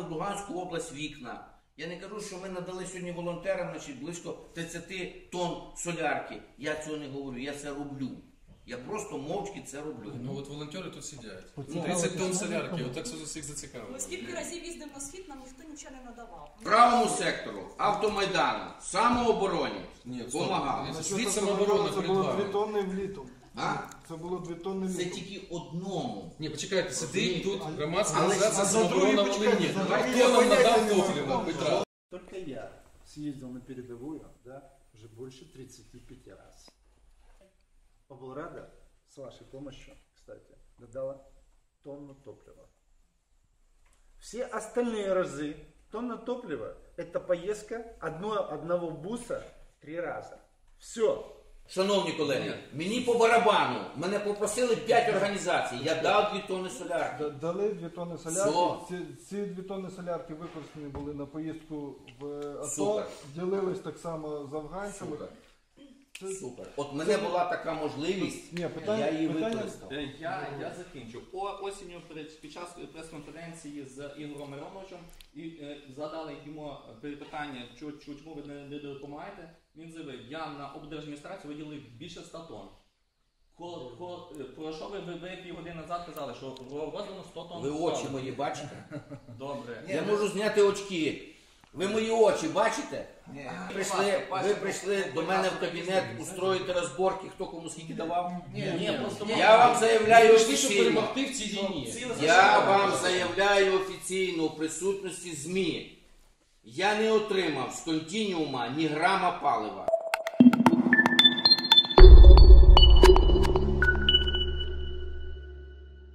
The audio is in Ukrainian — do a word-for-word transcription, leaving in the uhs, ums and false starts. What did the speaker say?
в Луганську область вікна. Я не кажу, що ми надали сьогодні волонтерам, значить, близько тридцять тонн солярки. Я цього не говорю, я це роблю. Я просто мовчки це роблю. Ну от волонтери тут сидять. тридцять тонн солярки, отак це всіх зацікавило. Ми скільки разів їздимо на схід, нам ніхто нічого не надавав. Правому сектору, автомайдану, самообороні допомагали. Це Світ самооборони це було дві придбали. тонни влітку. А? Це було дві тонни Це влітку. тільки одному. Ні, почекайте, сидить тут А- громадська але- організація а за другий самооборона почекайте, Волині. за другий Хто нам я надав поняття не топлива, маю. Петра? Только я съездил на передовую, да, уже больше тридцати пяти раз. Облрада, с вашей помощью, кстати, додала тонну топлива. Все остальные разы тонна топлива – это поездка одно, одного буса три раза. Все. Шановні колеги, мені по барабану, мене попросили п'ять організацій, я дав дві тонни солярки. Д- Дали дві тонни солярки. Ці, ці дві тонни солярки використані були на поїздку в АТО. Супер. Ділились так само з афганцями. Супер. Це- Супер. От мене була така можливість, Ні, питання- я її питання- використав. Е, Я, я закінчу. О, осінню перед- під час прес-конференції з Ігорем Мироновичем і е, задали йому питання, чому, чому ви не, не допомагаєте. Він заявив, я на облдержадміністрацію виділив більше ста тонн. Ко, ко, е, про що ви, ви, ви півгодини назад казали, що роздано сто тонн? Ви очі мої бачите? Добре. Я можу зняти очки. Ви мої очі бачите? Ви прийшли, ви прийшли до мене в кабінет устроїти розборки, хто кому скільки давав? Ні, просто Я вам заявляю Пішли, щоб офіційно. перемогти в цій війні. Я вам заявляю офіційно в присутності ЗМІ. Я не отримав з континіума ні грама палива.